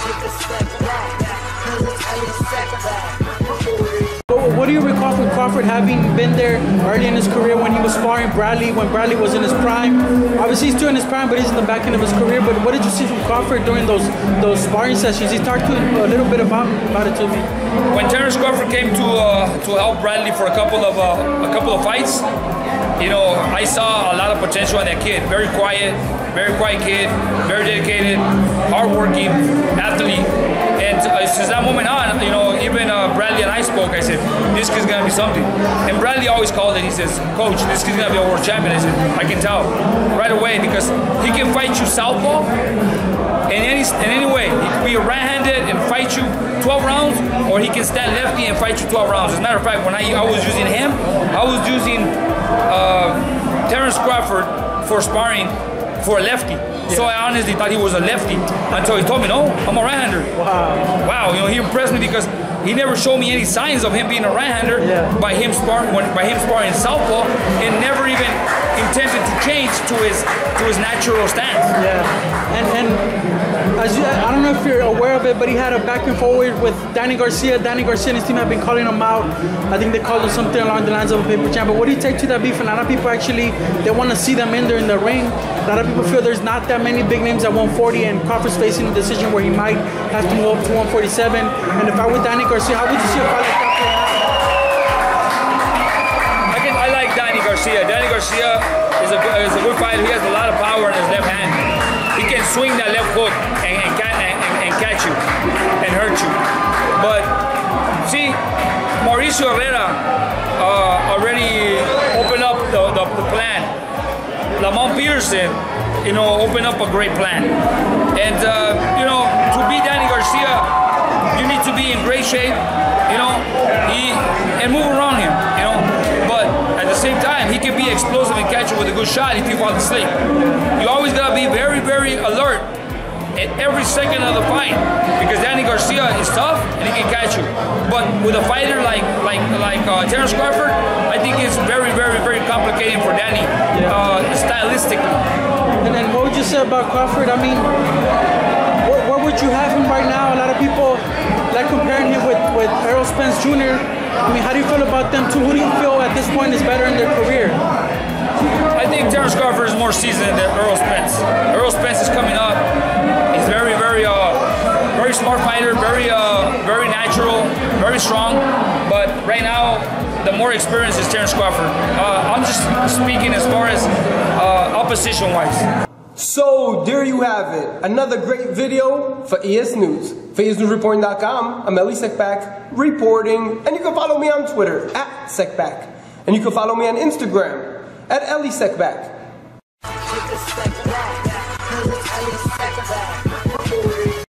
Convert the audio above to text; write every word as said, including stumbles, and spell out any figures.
What do you recall from Crawford having been there early in his career when he was sparring Bradley, when Bradley was in his prime? Obviously he's still in his prime, but he's in the back end of his career. But what did you see from Crawford during those those sparring sessions? He talked to a little bit about, about it to me. When Terrence Crawford came to uh, to help Bradley for a couple of uh, a couple of fights, you know, I saw a lot of potential in that kid. Very quiet, very quiet kid, very dedicated, hardworking athlete. And uh, since that moment on, you know, even uh, Bradley and I spoke. I said, this kid's gonna be something. And Bradley always called it. He says, Coach, this kid's gonna be a world champion. I said, I can tell right away because he can fight you southpaw in any in any way. He can be right-handed and fight you twelve rounds, or he can stand lefty and fight you twelve rounds. As a matter of fact, when I, I was using him, I was using uh, Terrence Crawford for sparring for a lefty. Yeah. So I honestly thought he was a lefty until he told me, no, I'm a right-hander. Wow. Wow, you know, he impressed me because he never showed me any signs of him being a right-hander. Yeah. by him sparring by him sparring southpaw, and never even intended to change to his to his natural stance. Yeah. And and as you, I don't know if you're aware of it, but he had a back and forward with Danny Garcia. Danny Garcia and his team have been calling him out. I think they called him something along the lines of a paper champ. But what do you take to that beef? And a lot of people actually, they want to see them in there in the ring. A lot of people feel there's not that many big names at one forty, and Crawford's facing a decision where he might have to move up to one forty-seven. And if I were Danny Garcia, how would you see a fight like that play out? I can, I like Danny Garcia. Danny Garcia is a is a good fighter. He has a lot of power in his left hand. He can swing that left hook and and, and, and catch you and hurt you. But see, Mauricio Herrera uh, already opened up the, the, the plan. Lamont Peterson, you know, opened up a great plan. And, uh, you know, to beat Danny Garcia, you need to be in great shape, you know, he, and move around him, you know. But at the same time, he can be explosive and catch you with a good shot if you fall asleep. You always got to be very, very alert at every second of the fight, because Danny Garcia is tough and he can catch you. But with a fighter like like like uh, Terrence Crawford, I think it's very, very, very complicated for Danny, uh, stylistically. And then what would you say about Crawford? I mean, where, where would you have him right now? A lot of people like comparing him with, with Errol Spence Junior I mean, how do you feel about them two? Who do you feel at this point is better in their career? I think Terrence Crawford is more seasoned than Errol Spence. Errol Spence is coming up. He's very, very, uh, very smart fighter, very, uh, very natural, very strong. But right now, the more experienced is Terrence Crawford. Uh, I'm just speaking as far as uh, opposition-wise. So there you have it, another great video for E S News. For E S News Reporting dot com, I'm Eli Sekpak reporting, and you can follow me on Twitter at Sekpak, and you can follow me on Instagram at Eli Sekpak.